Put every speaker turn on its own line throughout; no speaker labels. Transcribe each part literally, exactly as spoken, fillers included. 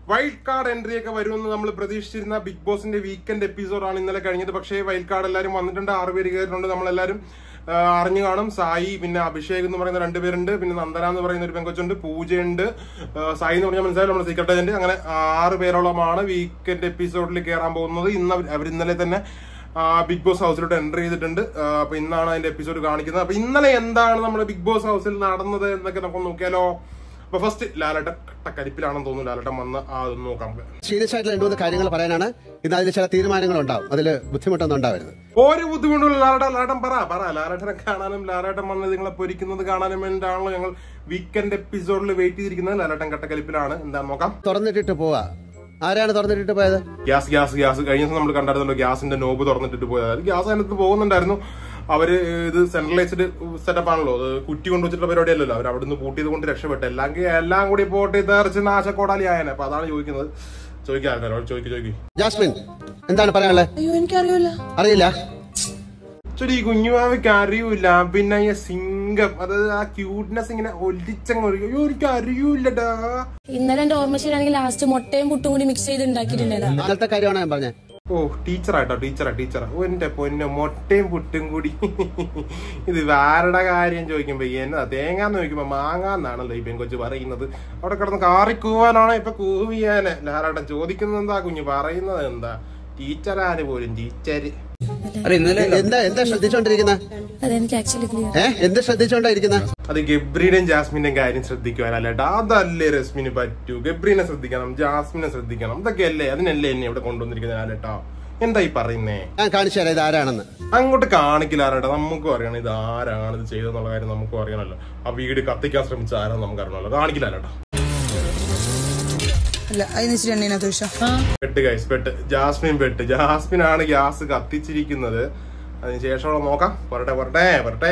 Wild card entry ഒക്കെ വരുമെന്ന് നമ്മൾ പ്രതീക്ഷിച്ചിരുന്ന ബിഗ് ബോസിന്റെ വീക്കെൻഡ് എപ്പിസോഡാണ് ഇന്നലെ കഴിഞ്ഞത്. പക്ഷേ വൈൽഡ് കാർഡ് എല്ലാവരും വന്നിട്ടുണ്ട്, ആറ് പേര് കയറിയിട്ടുണ്ട്. നമ്മളെല്ലാവരും അറിഞ്ഞു കാണും. സായി, പിന്നെ അഭിഷേക് എന്ന് പറയുന്ന രണ്ടുപേരുണ്ട്, പിന്നെ നന്ദന എന്ന് പറയുന്ന ഒരു പെങ്കൊച്ചുണ്ട്, പൂജയുണ്ട്, സായി എന്ന് പറഞ്ഞാൽ മനസ്സിലായി നമ്മുടെ സീക്രട്ട് ഏജന്റ്. അങ്ങനെ ആറ് പേരോളമാണ് വീക്കെൻഡ് എപ്പിസോഡിൽ കയറാൻ പോകുന്നത്. ഇന്ന് അവർ ഇന്നലെ തന്നെ ബിഗ് ബോസ് ഹൗസിലോട്ട് എൻട്രി ചെയ്തിട്ടുണ്ട്. അപ്പൊ ഇന്നാണ് അതിന്റെ എപ്പിസോഡ് കാണിക്കുന്നത്. അപ്പൊ ഇന്നലെ എന്താണ് നമ്മുടെ ബിഗ് ബോസ് ഹൗസിൽ നടന്നത് എന്നൊക്കെ നമുക്ക് നോക്കിയാലോ. അപ്പൊ ഫസ്റ്റ് ലാലേട്ടൻ കട്ടക്കരിപ്പിലാണെന്ന് തോന്നുന്നു. ലാലേട്ടൻ വന്ന് അതൊന്ന് നോക്കാം.
സീരിയസ് ആയിട്ടുള്ള രണ്ടു മൂന്ന് കാര്യങ്ങൾ പറയാനാണ്. ഇന്ന് അതിൽ ചില തീരുമാനങ്ങൾ ഉണ്ടാവും, അതിൽ ബുദ്ധിമുട്ടൊന്നും ഉണ്ടാവരുത്.
ഒരു ബുദ്ധിമുട്ടുള്ള ലാലേട്ടൻ ലാലേട്ടൻ പറ പറ ലാലേട്ടനെ കാണാനും ലാലേട്ടൻ വന്ന് നിങ്ങളെ പൊരിക്കുന്നത് കാണാനും വേണ്ടിയാണല്ലോ ഞങ്ങൾ വീക്കെൻഡ് എപ്പിസോഡിൽ വെയിറ്റ് ചെയ്തിരിക്കുന്നത്. ലാലേട്ടൻ കട്ടക്കരിപ്പിലാണ്. എന്താന്ന് നോക്കാം.
തുറന്നിട്ടിട്ട് പോവാ. ആരാണ് തുറന്നിട്ടിട്ട് പോയത്?
ഗ്യാസ് ഗ്യാസ് ഗ്യാസ് കഴിഞ്ഞ ദിവസം നമ്മൾ കണ്ടായിരുന്നല്ലോ, ഗ്യാസിന്റെ നോബ് തുറന്നിട്ടിട്ട് പോയത്. ഗ്യാസ് അതിനകത്ത് പോകുന്നുണ്ടായിരുന്നു. അവര് ഇത് സെൻട്രലൈസ്ഡ് സെറ്റപ്പ് ആണല്ലോ, അത് കുറ്റി കൊണ്ടുവച്ചിട്ടുള്ള പരിപാടി അല്ലല്ലോ. അവർ അവിടുന്ന് പൂട്ടിയത് കൊണ്ട് രക്ഷപ്പെട്ടു. എല്ലാം എല്ലാം കൂടി പോട്ടി തെറിച്ച് നാശക്കോടാലി ആയനെ. അപ്പൊ അതാണ് ചോദിക്കുന്നത്. ചോദിക്കാൻ ആൾക്കാരോ ചോദിക്കും ചോദിക്കും
ജാസ്മിൻ എന്താണ് പറയാനുള്ളത്?
അയ്യോ എനിക്കറിയില്ല.
അറിയില്ല
ശരി, കുഞ്ഞുമാവയ്ക്ക് അറിയൂല. പിന്നെ ഈ സിംഗം, അതായത് ആ ക്യൂട്ട്നെസ് ഇങ്ങനെ ഒലിച്ചങ്ങ് അയ്യോ എനിക്ക് അറിയൂലടാ.
ഇന്നലെ എന്റെ ഓർമ്മ ശരിയാണെങ്കിൽ ലാസ്റ്റ് മുട്ടയും പുട്ടും കൂടി മിക്സ് ചെയ്ത് ഉണ്ടാക്കിയിട്ടുണ്ടായിരുന്നു.
അങ്ങനത്തെ കാര്യമാണ് ഞാൻ പറഞ്ഞത്.
ഓ ടീച്ചറായിട്ടോ, ടീച്ചറാ ടീച്ചറാ. ഓ എന്റെ പൊന്നെ, മുട്ടയും പുട്ടും കൂടി. ഇത് വേറെ കാര്യം ചോദിക്കുമ്പോ എന്നാ തേങ്ങാന്ന് ചോദിക്കുമ്പോ മാങ്ങാന്നാണല്ലോ ഈ പെൺകൊച്ച് പറയുന്നത്. അവിടെ കിടന്ന് കാറി കൂവാനാണോ ഇപ്പൊ കൂവിയാനെ? ലാലേട്ടൻ ചോദിക്കുന്നത് എന്താ, കുഞ്ഞു പറയുന്നത് എന്താ? ടീച്ചറാര് പോലും ടീച്ചര്.
എന്താ എന്താ ശ്രദ്ധിച്ചോണ്ടിരിക്കുന്നത്? എന്ത് ശ്രദ്ധിച്ചോണ്ടിരിക്കുന്ന?
അത് ഗബ്രീയുടെയും ജാസ്മിന്റെയും കാര്യം ശ്രദ്ധിക്കുവാനല്ലേട്ടാ. അതല്ലേ രശ്മിന് പറ്റൂ. ഗബ്രീനെ ശ്രദ്ധിക്കണം, ജാസ്മിനെ ശ്രദ്ധിക്കണം. ഇതൊക്കെ അല്ലേ, അതിനല്ലേ എന്നെ ഇവിടെ കൊണ്ടുവന്നിരിക്കുന്ന ലാലേട്ടാ. എന്താ ഈ പറയുന്നേ?
ഞാൻ കാണിച്ചു തരാം ഇത് ആരാണെന്ന്.
അങ്ങോട്ട് കാണിക്കില്ലാരേട്ടാ. നമുക്കും അറിയണം ഇത് ആരാണ് ഇത് ചെയ്തെന്നുള്ള കാര്യം. നമുക്കും അറിയണല്ലോ. ആ വീട് കത്തിക്കാൻ ശ്രമിച്ച ആരാന്ന് നമുക്ക് അറിയണല്ലോ. കാണിക്കില്ലാരേട്ടാ. പെട്ട് ഗൈസ്, പെട്ട്. ജാസ്മിൻ പെട്ട്. ജാസ്മിൻ ആണ് ഗ്യാസ് കത്തിച്ചിരിക്കുന്നത്. അതിനുശേഷം നോക്കാം. വരട്ടെ വരട്ടെ വരട്ടെ.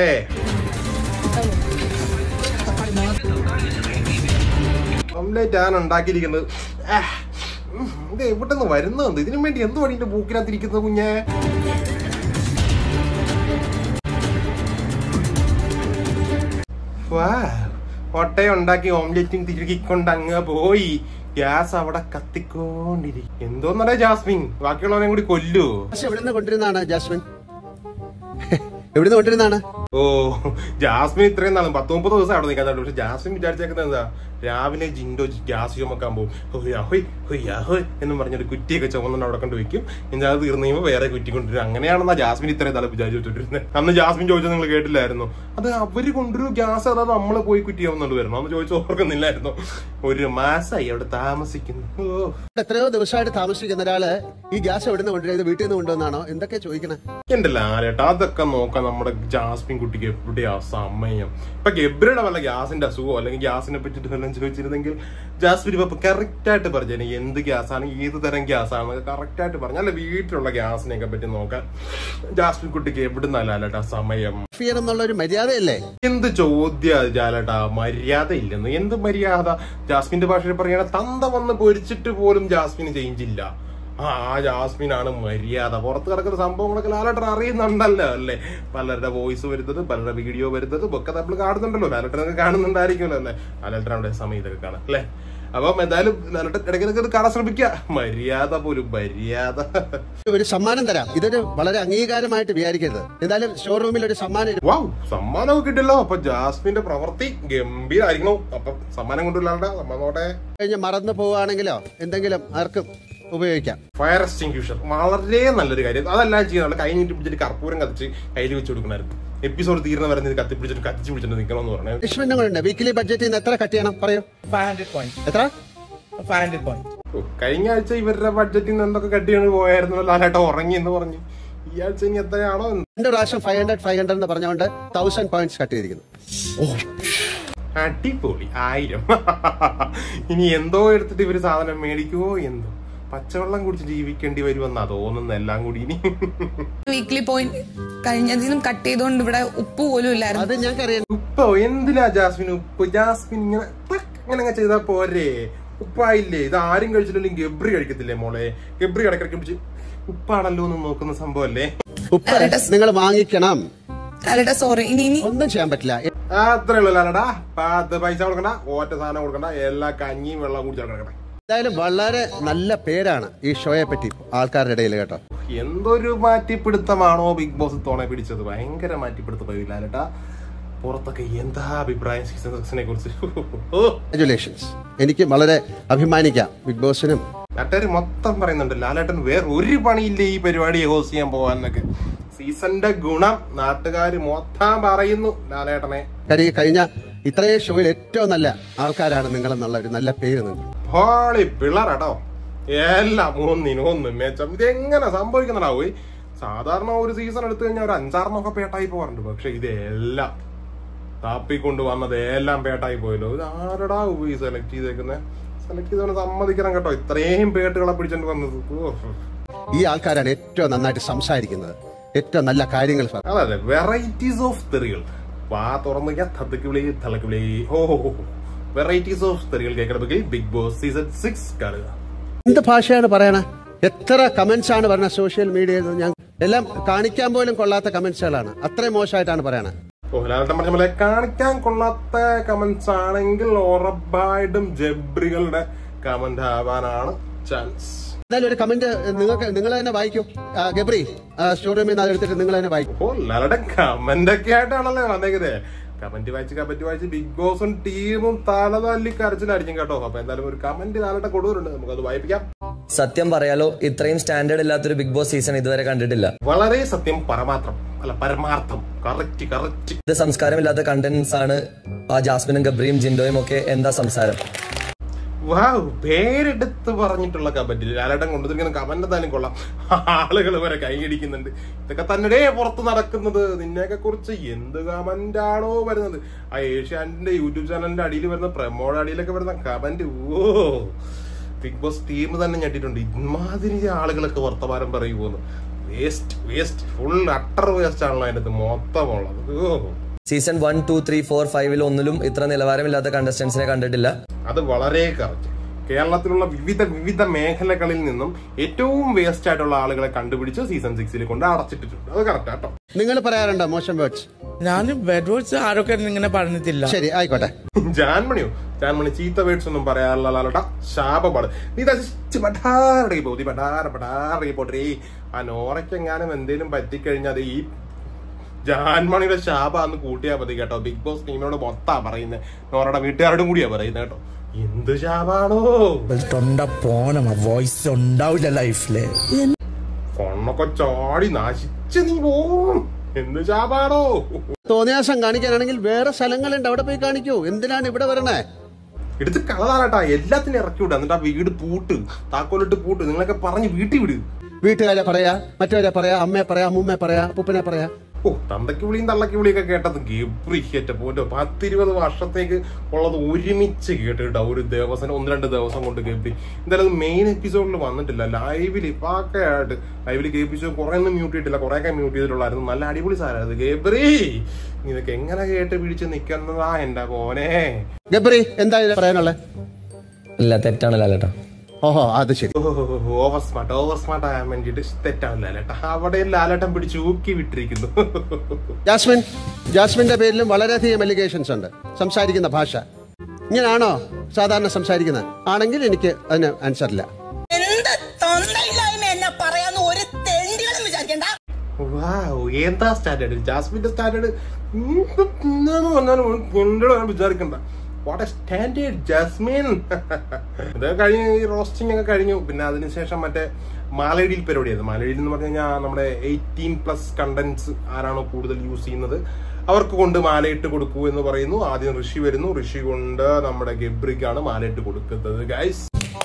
ഓംലേറ്റ് ആണ് ഉണ്ടാക്കിയിരിക്കുന്നത്. ഇത് എവിടെ നിന്ന് വരുന്നുണ്ട്? ഇതിനു വേണ്ടി എന്ത് പണിന്റെ മൂക്കിനകത്തിരിക്കുന്നത് കുഞ്ഞേ? ഒട്ടയം ഉണ്ടാക്കി ഓംലെറ്റും തിരുകിക്കൊണ്ട് അങ്ങ് പോയി. ഗ്യാസ് അവിടെ കത്തിക്കൊണ്ടിരിക്കും. എന്തോന്നറിയാ ജാസ്മിൻ, ബാക്കിയുള്ളവരെയും കൂടി കൊല്ലൂ.
എവിടുന്ന് കൊണ്ടിരുന്നാണ് ജാസ്മിൻ? എവിടുന്ന് കൊണ്ടിരുന്നാണ്?
ഓ ജാസ്മിൻ ഇത്രയും നാളും പത്ത് മുപ്പത് ദിവസം അവിടെ നിൽക്കാൻ. പക്ഷെ ജാസ്മിൻ വിചാരിച്ചേക്കുന്നത് എന്താ, രാവിലെ ജിൻഡോ ഗ്യാസ് ചുമക്കാൻ പോകും. ഹൊയ്യാ ഹൊയ് ഹൊയ്യാ ഹൊയ് എന്നും പറഞ്ഞൊരു കുറ്റിയൊക്കെ ചുമന്നുകൊണ്ട് അവിടെ കൊണ്ട് വയ്ക്കും. ഇനി അത് തീർന്നു കഴിയുമ്പോൾ വേറെ കുറ്റി കൊണ്ടുവരും. അങ്ങനെയാണെന്നാ ജാസ്മിൻ ഇത്രയും നാളെ വിചാരിച്ചിട്ടിരുന്നത്. അന്ന് ജാസ്മിൻ ചോദിച്ചത് നിങ്ങൾ കേട്ടില്ലായിരുന്നു? അത് അവര് കൊണ്ടുവരും ഗ്യാസ്, അതായത് നമ്മള് പോയി കുറ്റിയാവുന്നുണ്ട് വരണം അന്ന് ചോദിച്ചു ഓർക്കുന്നില്ലായിരുന്നു. ഒരു മാസമായി അവിടെ താമസിക്കുന്നു.
എത്രയോ ദിവസമായിട്ട് താമസിക്കുന്ന ഒരാള് ഈ ഗ്യാസ് എവിടുന്ന് കൊണ്ടുവരുന്നത്? വീട്ടിൽ നിന്ന് കൊണ്ടുവന്നാണോ? എന്തൊക്കെ ചോദിക്കണേ?
എന്റെ ലാലേട്ടാ, അതൊക്കെ നോക്കാം. നമ്മുടെ ജാസ്മിൻ കുട്ടിക്ക് എവിടെയാ സമയം? ഇപ്പൊ ഗബ്രിയുടെ വല്ല ഗ്യാസിന്റെ അസുഖമോ അല്ലെങ്കിൽ ഗ്യാസിനെ പറ്റിട്ട് വല്ലതും ചോദിച്ചിരുന്നെങ്കിൽ ജാസ്മിൻ ഇപ്പൊ കറക്റ്റ് ആയിട്ട് പറഞ്ഞു എന്ത് ഗ്യാസാണ്, ഏത് തരം ഗ്യാസാണ് കറക്റ്റ് ആയിട്ട് പറഞ്ഞു. അല്ല വീട്ടിലുള്ള ഗ്യാസിനെയൊക്കെ പറ്റി നോക്കാൻ ജാസ്മിൻ കുട്ടിക്ക് എവിടുന്ന ലാലേട്ടാ സമയം?
എന്നുള്ളൊരു മര്യാദയല്ലേ?
എന്ത് ചോദ്യ ജാലേട്ടാ, മര്യാദ ഇല്ലെന്ന്. എന്ത് മര്യാദ? ജാസ്മിന്റെ ഭാഷയിൽ പറയണ തന്ത വന്ന് പൊരിച്ചിട്ട് പോലും ജാസ്മിന് ചേഞ്ചില്ല. ആ ജാസ്മിനാണ് മര്യാദ. പുറത്ത് കിടക്കുന്ന സംഭവങ്ങളൊക്കെ ലാലേട്ടൻ അറിയുന്നുണ്ടല്ലോ അല്ലേ? പലരുടെ വോയിസ് വരുന്നത്, പലരുടെ വീഡിയോ വരുന്നത് ഒക്കെ നമ്മൾ കാണുന്നുണ്ടല്ലോ. ലാലേട്ടനൊക്കെ കാണുന്നുണ്ടായിരിക്കുമല്ലോ അല്ലേ? ലാലേട്ടൻ അവിടെ സമയം ഇതൊക്കെ കാണാം അല്ലേ? അപ്പം എന്തായാലും ലാലേട്ടൻ ഇടയ്ക്കിടയ്ക്ക് കാണാൻ ശ്രമിക്കുക. മര്യാദ പോലും മര്യാദ.
ഒരു സമ്മാനം തരാം. ഇതൊരു വളരെ അംഗീകാരമായിട്ട് വിചാരിക്കരുത്. എന്തായാലും ഷോറൂമിൽ ഒരു സമ്മാനം.
വാവ്, സമ്മാനമൊക്കെ കിട്ടിയല്ലോ. അപ്പൊ ജാസ്മിന്റെ പ്രവൃത്തി ഗംഭീരായിരിക്കണം. അപ്പൊ സമ്മാനം കൊണ്ടുവരാണ്ട സമ്മാനോട്ടെ
കഴിഞ്ഞ് മറന്നു പോവുകയാണെങ്കിലോ എന്തെങ്കിലും ആർക്കും ഉപയോഗിക്കാം.
ഫയർ എക്സ്റ്റിംഗ്വിഷർ വളരെ നല്ലൊരു കാര്യം. അതെല്ലാം ചെയ്യാനുള്ള കൈ നീട്ടി പിടിച്ചിട്ട് കർപ്പൂരം കത്തിച്ച് കയ്യിൽ വെച്ച് കൊടുക്കണമായിരുന്നു. എപ്പിസോഡ് തീർന്ന വരെ കത്തി പിടിച്ചിട്ട് കത്തിച്ച് പിടിച്ചിട്ട് നിൽക്കണമെന്ന് പറഞ്ഞു.
വീക്കിലി ബഡ്ജറ്റിൽ എത്ര കട്ട് ചെയ്യണം പറയൂ? എത്ര?
കഴിഞ്ഞ ആഴ്ച ഇവരുടെ ബഡ്ജറ്റിൽ നിന്ന് എന്തൊക്കെ കട്ട് ചെയ്യണം പോയായിരുന്നു. ലാലേട്ട ഉറങ്ങി എന്ന് പറഞ്ഞു. ഈ ആഴ്ച ഇനി എത്രയാണോ?
രണ്ട് പ്രാവശ്യം ഫൈവ് ഹൺഡ്രഡ് ഫൈവ് ഹൺഡ്രഡ് എന്ന് പറഞ്ഞുകൊണ്ട് തൗസൻഡ് പോയിന്റ്സ് കട്ട് ചെയ്തിരിക്കുന്നു.
അടിപൊളി. ആയിരം. ഇനി എന്തോ എടുത്തിട്ട് ഇവര് സാധനം മേടിക്കുവോ എന്തോ. പച്ചവെള്ളം കുടിച്ച് ജീവിക്കേണ്ടി വരുമെന്നാ തോന്നുന്ന എല്ലാം കൂടി. ഇനി
വീക്ക്ലി പോയിന്റ് കഴിഞ്ഞതിനും കട്ട് ചെയ്തോണ്ട് ഇവിടെ ഉപ്പ് പോലും ഇല്ലായിരുന്നു.
അത് ഞങ്ങൾക്കറിയാം.
ഉപ്പോ എന്തിനാ ജാസ്മിൻ ഉപ്പ്? ജാസ്മിൻ ഇങ്ങനെ ഇങ്ങനെ ചെയ്താ പോരെ? ഉപ്പായില്ലേ? ഇത് ആരും കഴിച്ചിട്ടില്ലെങ്കിൽ ഗബ്രി കഴിക്കത്തില്ലേ മോളെ? ഗബ്രി ഇടയ്ക്കിടയ്ക്ക് പിടിച്ച് ഉപ്പാണല്ലോ എന്ന് നോക്കുന്ന സംഭവം അല്ലേ?
ഉപ്പ് നിങ്ങൾ വാങ്ങിക്കണം.
സോറി, ഇനി
ഒന്നും ചെയ്യാൻ പറ്റില്ല.
അത്രേ ഉള്ളൂ ലാലടാ. പത്ത് പൈസ കൊടുക്കണ്ട, ഒറ്റ സാധനം കൊടുക്കണ്ട, എല്ലാ കഞ്ഞിയും വെള്ളം കുടിച്ചാൽ കിടക്കട്ടെ.
എന്തായാലും വളരെ നല്ല പേരാണ് ഈ ഷോയെ പറ്റി ആൾക്കാരുടെ ഇടയിൽ കേട്ടോ.
എന്തൊരു മാറ്റിപ്പിടുത്തമാണോ ബിഗ് ബോസ് തോണെ പിടിച്ചത്. ഭയങ്കര മാറ്റിപ്പിടുത്തം ലാലേട്ടാ. പുറത്തൊക്കെ എന്താ അഭിപ്രായം സീസൺ സിക്സിനെ കുറിച്ച്?
കൺഗ്രാറ്റുലേഷൻസ്. എനിക്ക് വളരെ അഭിമാനിക്കാം ബിഗ് ബോസിനും.
നാട്ടുകാർ മൊത്തം പറയുന്നുണ്ട് ലാലേട്ടൻ വേറെ ഒരു പണിയില്ല ഈ പരിപാടി ഹോസ്റ്റ് ചെയ്യാൻ പോവാന്നൊക്കെ. സീസണിന്റെ ഗുണം നാട്ടുകാർ മൊത്തം പറയുന്നു ലാലേട്ടനെ.
കാര്യം കഴിഞ്ഞ ഇത്രയും ഷോയിൽ ഏറ്റവും നല്ല ആൾക്കാരാണ് നിങ്ങളെന്നുള്ള ഒരു നല്ല പേര് നിങ്ങൾ.
ഹോളി പിള്ളേരാട്ടോ. എല്ലാം മൂന്നിനും ഒന്നും മെച്ചം. ഇതെങ്ങനെ സംഭവിക്കുന്നതാവൂ? സാധാരണ ഒരു സീസൺ എടുത്തു കഴിഞ്ഞാൽ ഒരു അഞ്ചാറിനൊക്കെ പേട്ടായി പോകാറുണ്ട്. പക്ഷെ ഇതെല്ലാം താപ്പിക്കൊണ്ട് വന്നത് എല്ലാം പേട്ടായി പോയല്ലോ. ഇത് ആരടാ ഈ സെലക്ട് ചെയ്തേക്കുന്നത്? സെലക്ട് ചെയ്തവനെ സമ്മതിക്കണം കേട്ടോ. ഇത്രയും പേട്ടുകളെ പിടിച്ചോണ്ട് വന്നത്.
ഈ ആൾക്കാരാണ് ഏറ്റവും നന്നായിട്ട് സംസാരിക്കുന്നത്, ഏറ്റവും നല്ല കാര്യങ്ങൾ.
അതെ അതെ, വെറൈറ്റീസ് ഓഫ് തെറികൾ. വാ തുറന്നു തത്തക്ക് വിളി തലക്ക് വിളി. ഓ വെറൈറ്റീസ് ഓഫ് തെറികൾ കേൾക്കണമെങ്കിൽ ബിഗ് ബോസ് സീസൺ സിക്സ് കാണുക.
എന്ത് ഭാഷയാണ് പറയണേ? എത്ര കമന്റ്സ് ആണ് പറഞ്ഞ സോഷ്യൽ മീഡിയയിൽ. ഞാൻ എല്ലാം കാണിക്കാൻ പോലും കൊള്ളാത്ത കമന്റ്സുകളാണ്. അത്രയും മോശമായിട്ടാണ് പറയണേ.
ലാലേട്ടൻ പറഞ്ഞ പോലെ കാണിക്കാൻ കൊള്ളാത്ത കമന്റ്സ് ആണെങ്കിൽ ഉറപ്പായിട്ടും ജബ്രികളുടെ കമന്റ് ആവാനാണ് ചാൻസ്.
എന്തായാലും ഒരു കമന്റ് നിങ്ങൾക്ക് നിങ്ങൾ തന്നെ വായിക്കൂ. ഗബ്രി സ്റ്റോറി റൂമിൽ നിന്ന് എടുത്തിട്ട് നിങ്ങൾ തന്നെ വായിക്കും.
ഓ ലാലേട്ടൻ കമന്റ് ഒക്കെ ആയിട്ടാണല്ലേ വന്നേക്കുന്നത്. കമന്റ് വായിച്ച് കമന്റ് വായിച്ച് ബിഗ് ബോസും ടീമും തലതല്ലി കരച്ചിലായിരിക്കും കേട്ടോ. അപ്പൊ എന്തായാലും ഒരു കമന്റ് ലാലേട്ടൻ കൊടുക്കുന്നുണ്ട്, നമുക്കത് വായിപ്പിക്കാം.
സത്യം പറയാലോ, ഇത്രയും സ്റ്റാൻഡേർഡ് ഇല്ലാത്തൊരു ബിഗ് ബോസ് സീസൺ ഇതുവരെ കണ്ടിട്ടില്ല.
വളരെ സത്യം, പരമാർത്ഥം അല്ല പരമാർത്ഥം. Correct correct.
ഇത് സംസ്കാരമില്ലാത്ത കണ്ടന്റ്സ് ആണ്. ആ ജാസ്മിനും ഗബ്രിയും ജിൻഡോയും ഒക്കെ എന്താ സംസാരം?
വാവ്, പേരെടുത്ത് പറഞ്ഞിട്ടുള്ള കമന്റ്. ലാലേട്ടൻ കൊണ്ടുവന്നിരിക്കുന്ന കമന്റ് എന്തായാലും കൊള്ളാം. ആളുകൾ വരെ കൈയടിക്കുന്നുണ്ട്. ഇതൊക്കെ തന്നെ പുറത്ത് നടക്കുന്നത്. നിന്നെയൊക്കെ കുറിച്ച് എന്ത് കമന്റ് ആണോ വരുന്നത്? ആ ഏഷ്യാനെറ്റിന്റെ യൂട്യൂബ് ചാനലിന്റെ അടിയിൽ വരുന്ന പ്രമോയുടെ അടിയിലൊക്കെ വരുന്ന comment. Oh Bigg Boss team തന്നെ ഞെട്ടിട്ടുണ്ട്. ഇമാതിരി ആളുകളൊക്കെ വർത്തമാനം പറയുമോന്ന്. Waste waste full utter waste ആണല്ലോ അതിനകത്ത് മൊത്തമുള്ളത്. Oh
season one two three four ഫൈവിൽ ഒന്നിലും ഇത്ര നിലവാരമില്ലാത്ത കണ്ടസ്റ്റൻസിനെ കണ്ടിട്ടില്ല.
അത് വളരെ കറക്റ്റ്. കേരളത്തിലുള്ള വിവിധ വിവിധ മേഖലകളിൽ നിന്നും ഏറ്റവും വേസ്റ്റ് ആയിട്ടുള്ള ആളുകളെ കണ്ടുപിടിച്ച് സീസൺ സിക്സിൽ കൊണ്ട് അടച്ചിട്ടിട്ടുണ്ട്. അത് കറക്റ്റ് ആട്ടോ.
നിങ്ങൾ പറയാറുണ്ടോ മോശം വേർഡ്സ്?
ഞാൻ ബാഡ് വേർഡ്സ് ആരൊക്കെ ഇങ്ങനെ പറഞ്ഞിട്ടില്ല.
ശരി, ആയിക്കോട്ടെ.
ജാൻമണിയോ ജാൻമണി ചീത്ത വേർഡ്സ് ഒന്നും പറയാനുള്ള ലാലോട്ട. ശാപപാട്. നീ പടാറടങ്ങി പോകും. നീ പടാറ പടാറടങ്ങി പോട്ടേ. ആ നോറയ്ക്കെങ്ങാനും എന്തേലും പറ്റിക്കഴിഞ്ഞാൽ ഈ ജാൻമണിയുടെ ശാപാന്ന് കൂട്ടിയാൽ മതി കേട്ടോ. ബിഗ് ബോസ് ടീമിനോട് മൊത്താ പറയുന്നത്. നോറയുടെ വീട്ടുകാരോടും കൂടിയാ പറയുന്നത് കേട്ടോ. എന്ത് ശാപാണോ?
തൊണ്ട പോണം, വോയിസ് ഉണ്ടാവില്ല ലൈഫില്.
കൊണ്ണൊക്കെ ചാടി നാശിച്ച് നീ പോവും. എന്ത് ശാപാണോ?
തോന്നിയാസം കാണിക്കാനാണെങ്കിൽ വേറെ സ്ഥലങ്ങളുണ്ട്, അവിടെ പോയി കാണിക്കൂ. എന്തിനാണ് ഇവിടെ വരണേ?
എടുത്ത് കളതാണേട്ടാ. എല്ലാത്തിനും ഇറക്കി വിടുക. എന്നിട്ട് ആ വീട് പൂട്ട്, താക്കോലിട്ട് പൂട്ട്. നിങ്ങളൊക്കെ പറഞ്ഞ് വീട്ടിൽ വിട്.
വീട്ടുകാരെ പറയാ, മറ്റവരെ പറയാ, അമ്മയെ പറയാ, അമ്മൂമ്മയെ പറയാ, അപ്പൂപ്പനെ പറയാ.
ഓ തന്തയ്ക്ക് വിളിയും തള്ളക്ക് വിളിയൊക്കെ കേട്ടത് ഗബ്രി കേറ്റ പോലോ. പത്തിരുപത് വർഷത്തേക്ക് ഉള്ളത് ഒരുമിച്ച് കേട്ടിട്ടാ ഒരു ദിവസം, ഒന്ന് രണ്ട് ദിവസം കൊണ്ട് ഗബ്രി. എന്തായാലും മെയിൻ എപ്പിസോഡിൽ വന്നിട്ടില്ല. ലൈവില് ഇപ്പൊക്കെ ആയിട്ട് ലൈവില് കേൾപ്പിച്ചു. കുറെ ഒന്നും മ്യൂട്ട് ചെയ്തിട്ടില്ല, കുറെയൊക്കെ മ്യൂട്ട് ചെയ്തിട്ടുള്ളായിരുന്നു. നല്ല അടിപൊളി സാധനമായിരുന്നു ഗബ്രി. ഇതൊക്കെ എങ്ങനെ കേട്ട് പിടിച്ച് നിക്കുന്നതാ എന്റെ മോനെ.
ഗബ്രി എന്താ പറയാനുള്ളത്?
ഇല്ല, തെറ്റാണ് ലാലേട്ടാ.
ഓഹോ, അത് ശരി.
ഓവർ സ്മാർട്ട് ഓവർ സ്മാർട്ട് ആകാൻ വേണ്ടിട്ട് തെറ്റാണ് ലാലേട്ട. അവിടെ ലാലേട്ടൻ പിടിച്ച് ഊക്കി വിട്ടിരിക്കുന്നു.
ജാസ്മിൻ ജാസ്മിന്റെ പേരിലും വളരെയധികം എലിഗേഷൻസ് ഉണ്ട്. സംസാരിക്കുന്ന ഭാഷ ഇങ്ങനാണോ സാധാരണ സംസാരിക്കുന്നത്? ആണെങ്കിൽ എനിക്ക് അതിന് ആൻസർ ഇല്ല.
എന്താ സ്റ്റാൻഡേർഡ്? ജാസ്മിന്റെ സ്റ്റാൻഡേർഡ് വിചാരിക്കണ്ട. What a standard Jasmine. ഇതൊക്കെ കഴിഞ്ഞ് ഈ റോസ്റ്റിംഗ് ഒക്കെ കഴിഞ്ഞു. പിന്നെ അതിനുശേഷം മറ്റേ മാലയിടിയിൽ പരിപാടിയായിരുന്നു. മാലയിടിയിൽ എന്ന് പറഞ്ഞു കഴിഞ്ഞാൽ നമ്മുടെ എയ്റ്റീൻ പ്ലസ് കണ്ടന്റ്സ് ആരാണോ കൂടുതൽ യൂസ് ചെയ്യുന്നത് അവർക്ക് കൊണ്ട് മാലയിട്ട് കൊടുക്കൂ എന്ന് പറയുന്നു. ആദ്യം ഋഷി വരുന്നു. ഋഷി കൊണ്ട് നമ്മുടെ ഗബ്രിക്കാണ് മാലയിട്ട് കൊടുക്കുന്നത്. ഗൈസ്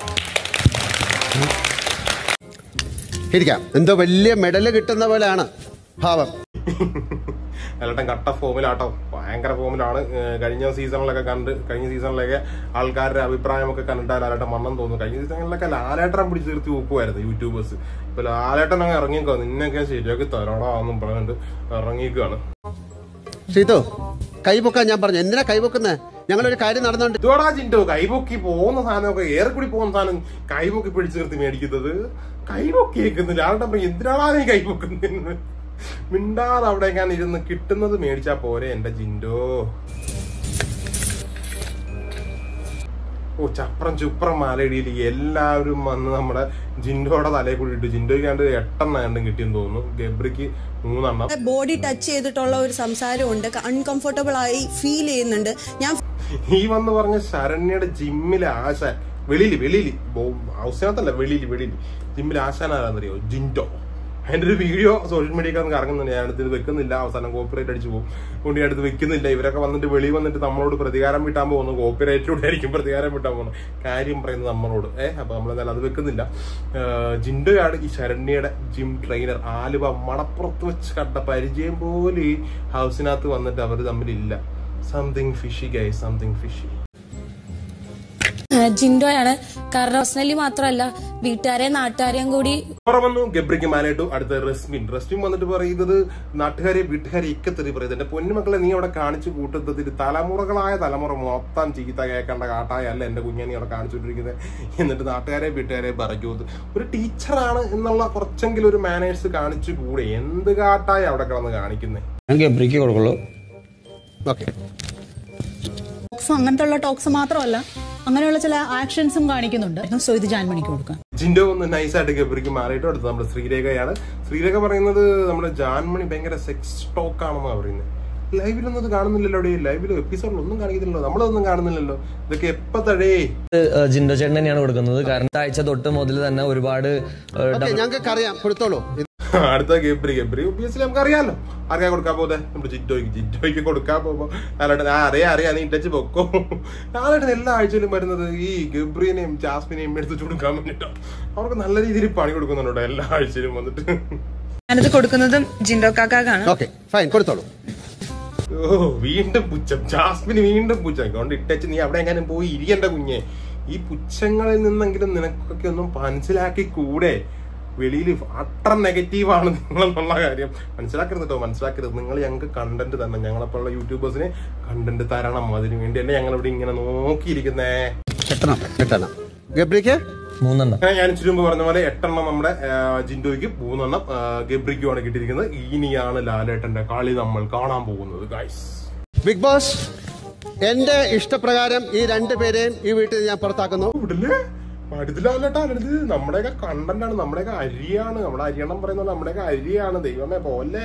ഇരിക്കാം. എന്തോ വലിയ മെഡല് കിട്ടുന്ന പോലെയാണ് ഭാവം.
ലാലേട്ടൻ കട്ട ഫോമിലാട്ടോ. ഭയങ്കര ഫോമിലാണ്. കഴിഞ്ഞ സീസണിലൊക്കെ കണ്ട് കഴിഞ്ഞ സീസണിലൊക്കെ ആൾക്കാരുടെ അഭിപ്രായമൊക്കെ കണ്ടിട്ട് ലാലേട്ടൻ മണ്ണം തോന്നുന്നു. കഴിഞ്ഞ സീസണിലൊക്കെ ലാലേട്ടൻ പിടിച്ച് തീർത്തി നോക്കുമായിരുന്നു യൂട്യൂബേഴ്സ്. ഇപ്പൊ ലാലേട്ടൻ അങ്ങ് ഇറങ്ങിക്കോ, നിന്നൊക്കെ ശരിയാക്കി തരണോ എന്നും പറഞ്ഞിട്ട് ഇറങ്ങിക്കാണ്.
സീതു കൈപൊക്കാൻ ഞാൻ പറഞ്ഞു. എന്തിനാ കൈപൊക്കുന്നത്? ഞങ്ങളൊരു കാര്യം നടന്നോണ്ട്.
ഇതോടാ ജിൻഡോ കൈപൊക്കി പോകുന്ന സാധനമൊക്കെ ഏറെക്കൂടി പോകുന്ന സാധനം കൈപൊക്കി പിടിച്ചു നിർത്തി മേടിക്കുന്നത്. കൈപൊക്കി വെക്കുന്നു ലാലേട്ടൻ. എന്തിനാണാ നീ കൈപൊക്കുന്നതെന്ന് മിണ്ടാതെ അവിടെ ഞാൻ ഇരുന്ന് കിട്ടുന്നത് മേടിച്ചാ പോരെ എന്റെ ജിൻഡോ. ഓ ചപ്രം ചുപ്രം മാലയിടിയിൽ എല്ലാവരും വന്ന് നമ്മുടെ ജിൻഡോയുടെ തലയിൽ കൂടി ഇട്ടു. ജിൻഡോയ്ക്ക് കണ്ട് എട്ടെണ്ണം കണ്ടും കിട്ടിയെന്ന് തോന്നുന്നു, ഗബ്രിക്ക് മൂന്നെണ്ണം.
ബോഡി ടച്ച് ചെയ്തിട്ടുള്ള ഒരു സംസാരമുണ്ട്, അൺകംഫർട്ടബിൾ ആയി ഫീൽ ചെയ്യുന്നുണ്ട്. ഞാൻ
ഈ വന്ന് പറഞ്ഞ ശരണ്യയുടെ ജിമ്മിലെ ആശാൻ, വെളിയിൽ വെളിയിൽ ഹൗസിനകത്തല്ല വെളിയിൽ വെളിയിൽ ജിമ്മിലെ ആശാൻ ആരാന്നറിയോ? ജിൻഡോ. അതിന്റെ ഒരു വീഡിയോ സോഷ്യൽ മീഡിയക്ക് ഇറങ്ങുന്നുണ്ട്. ഞാൻ അടുത്ത് വെക്കുന്നില്ല, അവസാനം കോപ്പിറൈറ്റ് അടിച്ചു പോകും. കൊണ്ട് ഞാൻ അടുത്ത് വെക്കുന്നില്ല. ഇവരൊക്കെ വന്നിട്ട് വെളി വന്നിട്ട് നമ്മളോട് പ്രതികാരം വിട്ടാൻ പോകുന്നു. കോപ്പിറൈറ്റിലൂടെ ആയിരിക്കും പ്രതികാരം വിട്ടാൻ പോകുന്നത്, കാര്യം പറയുന്നത് നമ്മളോട്. ഏഹ് അപ്പൊ നമ്മളെന്തായാലും അത് വെക്കുന്നില്ല. ജിൻഡോയാണ് ഈ ശരണ്യയുടെ ജിം ട്രെയിനർ. ആലുവ മണപ്പുറത്ത് വെച്ച് കണ്ട പരിചയം പോലെ ഈ ഹൗസിനകത്ത് വന്നിട്ട് അവർ തമ്മിലില്ല. Something fishy guys, something fishy.
ജിൻഡോയാണ്. കാരണം പേഴ്സണലി മാത്രമല്ല, വീട്ടുകാരെയും നാട്ടുകാരെയും കൂടി
വന്നു. ഗബ്രിക്ക് മാനായിട്ടു. അടുത്ത റസ്മിൻ. റസ്മിൻ വന്നിട്ട് പറയുന്നത് നാട്ടുകാരെ വീട്ടുകാരെ ഇക്കത്തെറി പറയുന്നത്, എന്റെ പൊന്നുമക്കളെ നീ അവിടെ കാണിച്ചു കൂട്ടത്തിൽ തലമുറകളായ തലമുറ മൊത്തം ചീത്ത കേൾക്കേണ്ട കാട്ടായ അല്ല എന്റെ കുഞ്ഞെ നീ അവിടെ കാണിച്ചുകൊണ്ടിരിക്കുന്നത്. എന്നിട്ട് നാട്ടുകാരെ വീട്ടുകാരെ പറഞ്ഞു. ഒരു ടീച്ചറാണ് എന്നുള്ള കുറച്ചെങ്കിലും ഒരു മാനേഴ്സ് കാണിച്ചു കൂടെ, എന്ത് കാട്ടായ അവിടെ കിടന്ന് കാണിക്കുന്നത്?
ഗബ്രിക്ക് കൊടുക്കുള്ളൂ.
അങ്ങനത്തെ ഉള്ള ടോക്സ് മാത്രമല്ല, അങ്ങനെയുള്ള ചില ആക്ഷൻസും കാണിക്കുന്നുണ്ട്. സോ ഇത് ജാൻമണിക്ക് കൊടുക്കാം.
ജിൻഡോ ഒന്ന് നൈസായിട്ട് ഗബ്രിക്ക് മാറിയിട്ട് അടുത്ത് നമ്മുടെ ശ്രീരേഖയാണ്. ശ്രീരേഖ പറയുന്നത് നമ്മുടെ ജാൻമണി ഭയങ്കര സെക്സ് ടോക്ക് ആണെന്നാണ് പറയുന്നത്. ലൈവിലൊന്നും ഇത് കാണുന്നില്ലല്ലോ, ലൈവിലോ എപ്പിസോഡിലൊന്നും കാണിക്കുന്നില്ലല്ലോ, നമ്മളതൊന്നും കാണുന്നില്ലല്ലോ. ഇതൊക്കെ എപ്പ തഴേ
ജിൻഡോ ചേട്ടൻ തന്നെയാണ് കൊടുക്കുന്നത്. കാരണം ആഴ്ച തൊട്ട് മുതൽ തന്നെ ഒരുപാട്
ഞങ്ങൾക്ക് അറിയാം, കൊടുത്തോളൂ.
അടുത്ത ഗബ്രി. ഗബ്രി ഒബ്വിയസ്ലി നമുക്ക് അറിയാലോ ആർക്കാ കൊടുക്കാൻ പോകുന്നത്, നമ്മുടെ ജിൻഡോയ്ക്ക്. ജിൻഡോയ്ക്ക് കൊടുക്കാൻ പോകുമ്പോ ലാലേട്ടൻ ആ അറിയാം അറിയാം നീ ടച്ച് പൊക്കോ. ലാലേട്ടൻ എല്ലാ ആഴ്ചയിലും വരുന്നത് ഈ ഗബ്രിനെയും ജാസ്മിനെയും എടുത്ത് കൊടുക്കാൻ വേണ്ടിട്ടോ. അവർക്ക് നല്ല രീതിയിൽ പണി കൊടുക്കുന്നുണ്ടോ എല്ലാ ആഴ്ചയിലും വന്നിട്ട്.
ഞാനത് കൊടുക്കുന്നതും ജിൻഡോ കാക്കാണ്.
ഓക്കെ ഫൈൻ, കൊടുത്തോളൂ.
ഓ വീണ്ടും പുച്ഛം. ജാസ്മിന് വീണ്ടും പുച്ഛം. അതുകൊണ്ട് ഇട്ടച്ച് നീ അവിടെ എങ്ങാനും പോയി ഇരിക്കണ്ട കുഞ്ഞെ. ഈ പുച്ഛങ്ങളിൽ നിന്നെങ്കിലും നിനക്കൊക്കെ ഒന്നും മനസ്സിലാക്കി കൂടെ. വെളിയിൽ അത്ര നെഗറ്റീവാണ് നിങ്ങളെന്നുള്ള കാര്യം മനസ്സിലാക്കരുത് കേട്ടോ, മനസ്സിലാക്കരുത്. നിങ്ങൾ ഞങ്ങൾക്ക് കണ്ടന്റ് തന്നെ, ഞങ്ങളെപ്പോലുള്ള യൂട്യൂബേഴ്സിന് കണ്ടന്റ് തരണം. അതിനു വേണ്ടിയല്ലേ ഞങ്ങളിവിടെ ഇങ്ങനെ നോക്കിയിരിക്കുന്നേ.
ഗബ്രിക്ക്
മൂന്നെണ്ണം.
ഞാൻ ഇച്ചിരി മുമ്പ് പറഞ്ഞ പോലെ എട്ടെണ്ണം നമ്മുടെ ജിൻഡോയ്ക്ക്, മൂന്നെണ്ണം ഗബ്രിക്കുമാണ് കിട്ടിയിരിക്കുന്നത്. ഇനിയാണ് ലാലേട്ടന്റെ കളി നമ്മൾ കാണാൻ പോകുന്നത് ഗൈസ്.
ബിഗ് ബോസ്, എന്റെ ഇഷ്ടപ്രകാരം ഈ രണ്ടുപേരെയും ഈ വീട്ടിൽ ഞാൻ പുറത്താക്കുന്നു.
ഇവിടില്ലേ അടുത്തില്ലാട്ടാ, അടുത്ത് നമ്മുടെയൊക്കെ കണ്ടന്റാണ്, നമ്മുടെയൊക്കെ അരിയാണ്. നമ്മുടെ അരിയണം പറയുന്നത് നമ്മുടെയൊക്കെ അരിയാണ്. ദൈവമേ പോലെ.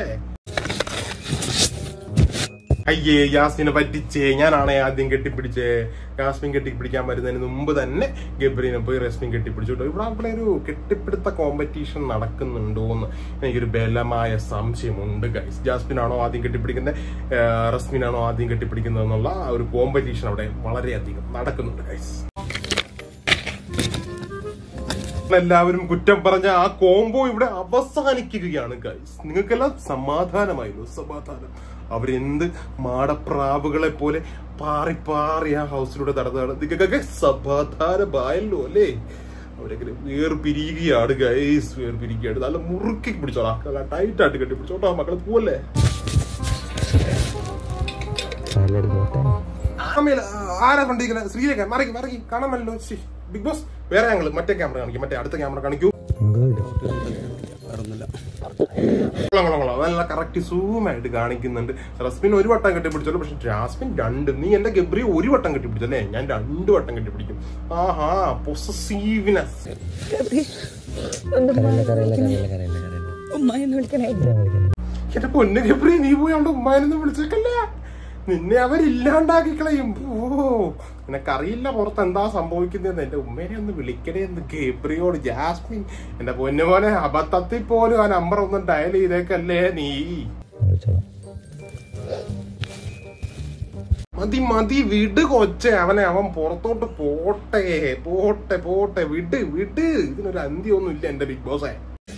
അയ്യേ യാസ്മിനെ പറ്റിച്ചേ. ഞാനാണേ ആദ്യം കെട്ടിപ്പിടിച്ചേ. യാസ്മിൻ കെട്ടിപ്പിടിക്കാൻ വരുന്നതിന് മുമ്പ് തന്നെ ഗബ്രീനെ പോയി റസ്മിൻ കെട്ടിപ്പിടിച്ചു. ഇവിടെ അവിടെ ഒരു കെട്ടിപ്പിടുത്ത കോമ്പറ്റീഷൻ നടക്കുന്നുണ്ടോന്ന് എനിക്കൊരു ബലമായ സംശയമുണ്ട് ഗൈസ്. ജാസ്മിനാണോ ആദ്യം കെട്ടിപ്പിടിക്കുന്നത്, റസ്മിനാണോ ആദ്യം കെട്ടിപ്പിടിക്കുന്നത് എന്നുള്ള ഒരു കോമ്പറ്റീഷൻ അവിടെ വളരെയധികം നടക്കുന്നുണ്ട് ഗൈസ്. എല്ലാവരും കുറ്റം പറഞ്ഞ ആ കോംബോ ഇവിടെ അവസാനിക്കുകയാണ് ഗൈസ്. നിങ്ങൾക്കെല്ലാം സമാധാനമായിരുന്നു, സമാധാനം. അവരെന്ത് മാടപ്രാവുകളെ പോലെ പാറി പാറി ആ ഹൗസിലൂടെ നടന്നതാണ്. നിങ്ങൾക്കൊക്കെ സമാധാനമായല്ലോ അല്ലേ? അവരൊക്കെ വേർപിരിയുകയാണ് ഗൈസ്, വേർപിരിക്കുകയാണ്. നല്ല മുറുക്കി പിടിച്ചോളാം, ടൈറ്റായിട്ട് കെട്ടി പിടിച്ചോട്ടോ മക്കളെ പോലെ. ആരാ കണ്ടിരിക്കുന്നത്? ശ്രീരേഖ മറക്കി മറക്കി കാണാമല്ലോ. ബിഗ് ബോസ് വേറെ ഞങ്ങള് മറ്റേ ക്യാമറ കാണിക്കും, മറ്റേ അടുത്ത ക്യാമറ കാണിക്കൂ. നല്ല കറക്റ്റ് സൂമായിട്ട് കാണിക്കുന്നുണ്ട്. റസ്മിൻ ഒരു വട്ടം കെട്ടിപ്പിടിച്ചല്ലോ, പക്ഷെ ജാസ്മിൻ രണ്ട്. നീ എന്റെ ഗബ്രി ഒരു വട്ടം കെട്ടിപ്പിടിച്ചല്ലേ, ഞാൻ രണ്ടു വട്ടം കെട്ടിപ്പിടിക്കും. ആഹാ പൊസസീവ്നെസ്. എന്റെ പൊന്ന് ഗബ്രി, നീ പോയി അവിടെ ഉമ്മാനൊന്നും വിളിച്ചേക്കല്ലേ, നിന്നെ അവരില്ലാണ്ടാക്കി കളയും. ഓ നിനക്കറിയില്ല പുറത്ത് എന്താ സംഭവിക്കുന്നതെന്ന്. എന്റെ ഉമ്മേനെ ഒന്ന് വിളിക്കണേ എന്ന് ഗബ്രിയോട്. ജാസ്മിൻ എന്റെ പൊന്നു പോലെ അബദ്ധത്തിൽ പോലും ആ നമ്പർ ഒന്നും ഡയൽ ചെയ്തേക്കല്ലേ നീ. മതി മതി വിട് കൊച്ചെ അവനെ, അവൻ പുറത്തോട്ട് പോട്ടെ പോട്ടെ പോട്ടെ, വിട് വിട്. ഇതിനൊരു അന്ത്യമൊന്നും ഇല്ല എന്റെ ബിഗ് ബോസേ.